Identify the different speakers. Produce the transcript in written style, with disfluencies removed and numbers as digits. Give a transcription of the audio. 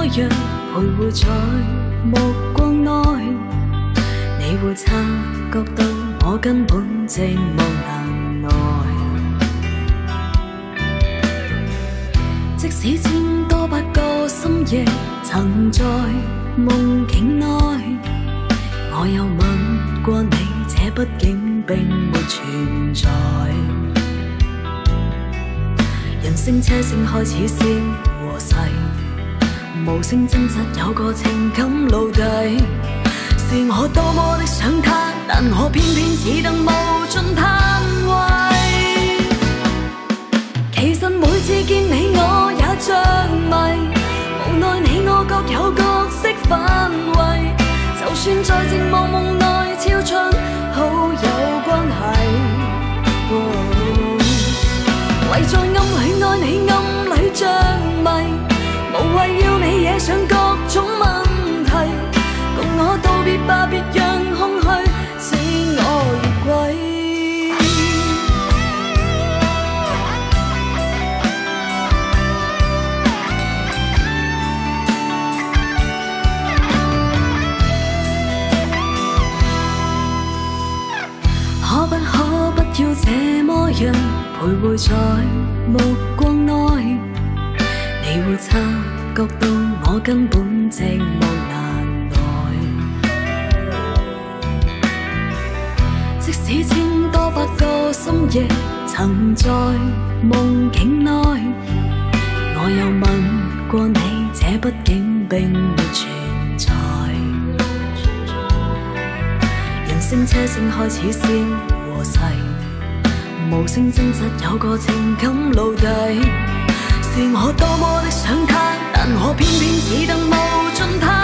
Speaker 1: 么样徘徊在目光内，你會察覺到我根本寂寞難耐。即使千多百個深夜曾在夢境內，我有吻過你，這畢竟並沒存在。人聲車聲開始消和逝，無聲掙扎有個情感奴隸。是我多麼的想他，但我偏偏似等無盡攤位。其實每次見你我也着迷，無奈你我各有角色範圍，就算在寂寞夢內超出好友關係。為在暗裏愛你暗裏着迷，無謂要你惹上各種問題，共我道別吧，別讓空虛使我越軌。可不要這麼樣徘徊在目光內，你會察覺到我根本寂寞難耐。即使千多百個深夜曾在夢境內，我有吻過你，這畢竟並沒存在。人聲車聲開始消和逝，無聲掙扎有個情感奴隸。是我多麼的想他，但我偏偏只等無盡他。